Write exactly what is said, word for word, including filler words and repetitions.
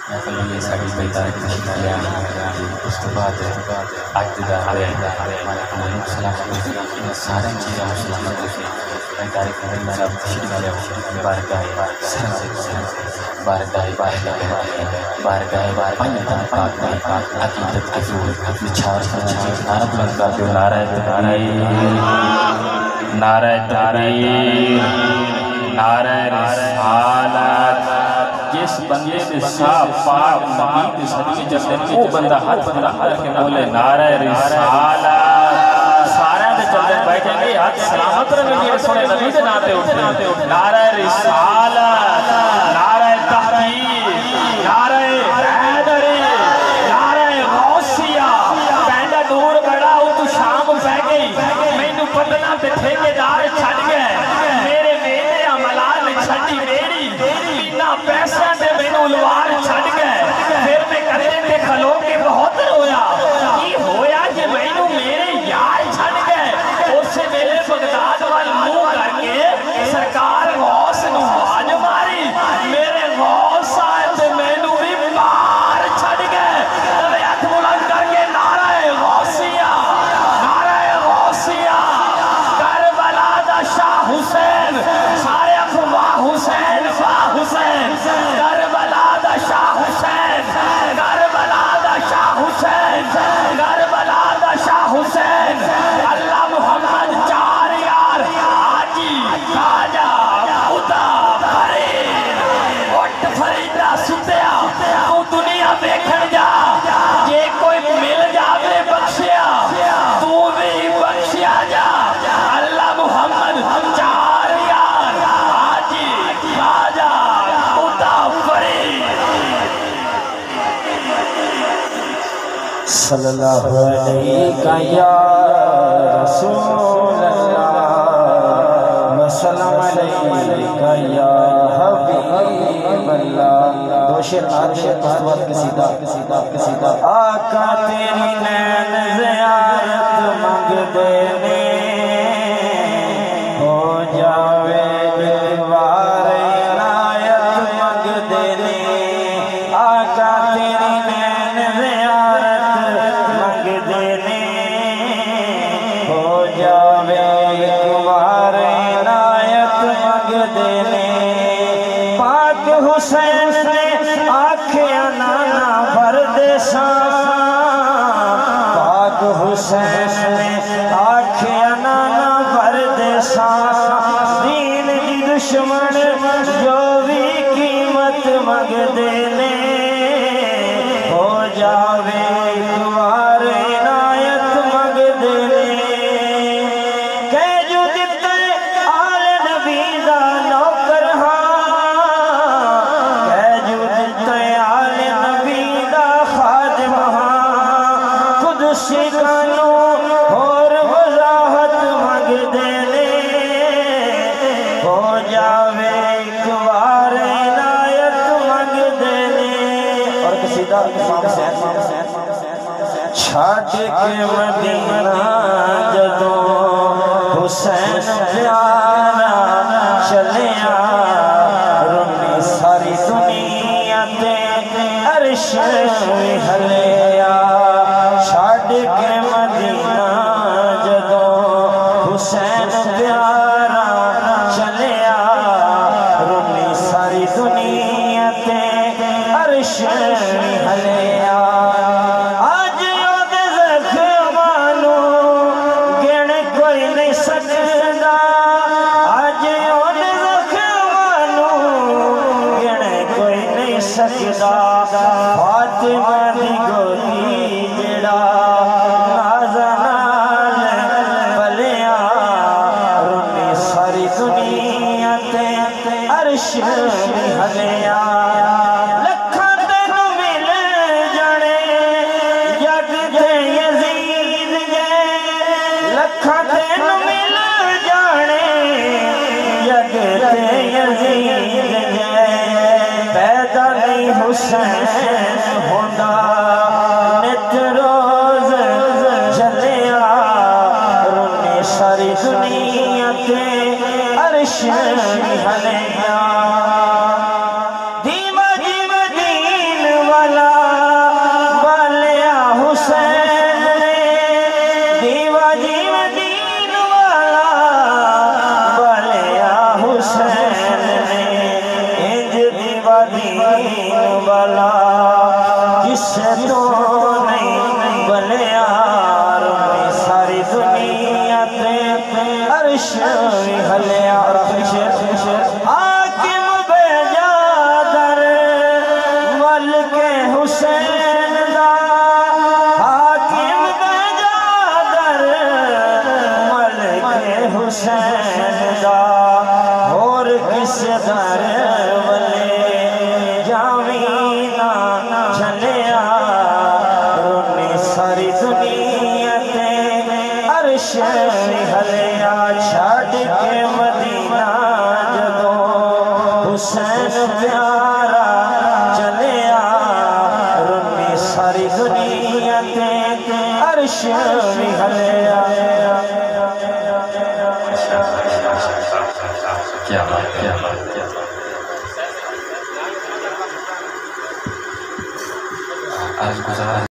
महफिल में सारी बेदार तशरीफ़ उस तो बाद आइतदार सारे चीज़ें सलामत बेदार साहब तशरीफ़ बारगाह बारगाह बारगाह बारगाह पाक अकीदत के फूल निछार नारा बुलंद कर दो नारा तकबीर नारा तकबीर नारा रिसालत। जिस बंदे ने साफ पाक नबी के सदके चलते वो बंदा हाथ बंदा हाथ के बोले नारा रिसालत सारे दे चलते बैठेंगे हाथ सलामत रहे सुने नबी के नाते उठते नारा रिसालत नारा तहकीर नारा हैदरी नारा गौसिया पैंदा दूर बड़ा हो तू शाम पै गई मैनू पटना ते ठेकेदार छड़ गए मेरे मेरे अमलाल छड़ी मेरी बिना पैसे दे मैनू उलवार छड़ गए फिर मैं कदे ते खलो के बहुत रोया की होया कि मैनू मेरे यार छड़ गए उस वेले बगदाद वाल मुंह करके सरकार गौस नू आवाज मारी मेरे गौस आए ते मैनू भी मार छड़ गए तवे हाथ बुलंद करके नारा गौसिया नारा गौसिया करबला दा शाह हुसैन सारे वाह हुसैन वाह हुसैन करबला दा शाह हुसैन करबला दा शाह हुसैन करबला दा शाह हुसैन अल्लाह मोहम्मद चार यार हाजी खाजा खुदा फरीद उठ फरीदा सुतिया तू दुनिया देखण जा जे कोई मिल जावे बख्शिया तू भी बख्शिया जा अल्लाह मोहम्मद चार यार हाजी खाजा खुदा फरीद सल्लल्लाहु अलैहि या रसूल अल्लाह वसल्लम अलैका या हबीब अल्लाह। दो शेर आगे उस वक्त कसीदा कसीदा कसीदा आका तेरी नैन ज़ियारत मंगदे ने हो जावे दीवार इनायत मंगदे ने आका तेरी नैन ज़ियारत मंगदे ने हो जावे दीवार इनायत मंगदे ने पाक हुसैन ने आखिया नाना परदेसा पाक हुसैन ने आखिया नाना परदेसा दीन की दुश्मन जो भी कीमत मंगदे ने हो जावे कुमार इनायत मंगदे ने कह जो दिते आल नबी दा नौकर हां कह जो दिते आल नबी दा खादिम हां खुद सिखानो और वजाहत मंगदे ने हो जावे कुमार इनायत मंगदे ने। और कसीदा इमाम हुसैन छाड़ के मदीना जदों हुसैन प्यारा चलिया रोनी सारी दुनिया ते अर्श हलिया छाड़ के मदीना जदों हुसैन प्यारा चलिया रोनी सारी दुनिया ते अर्श हलिया आज ओदे ज़ख्मां नूं गिण कोई नहीं सकदा आज ओदे ज़ख्मां नूं गिण कोई नहीं सकदा फातिमा दी गोदी जेड़ा नाज़ा नाल पलिया रोनी सारी दुनिया ते अर्श हलिया लखां तेनू मिल जाने जग ते यज़ीद गए लखां तेनू मिल जाने जग ते यज़ीद गए पैदा नहीं हुसैन होंदा नित रोज चलिया रोनी सारी दुनिया ते अर्श हलिया दीवा दीवा दीन दीन वाला जिससे तो नहीं बले यार सारी दुनिया ते अर्श हले हाकिम बेजा दर मल के हुसैन दा हाकिम बेजा दर मल के हुसैन दा और किस दर वले जावीना चलिया रोने सारी दुनिया ते अर्श हलिया छड़ के मदीना जदों हुसैन प्यारा चलिया रोने सारी दुनिया ते अर्श हलिया। क्या बात क्या बात क्या आज गुजारा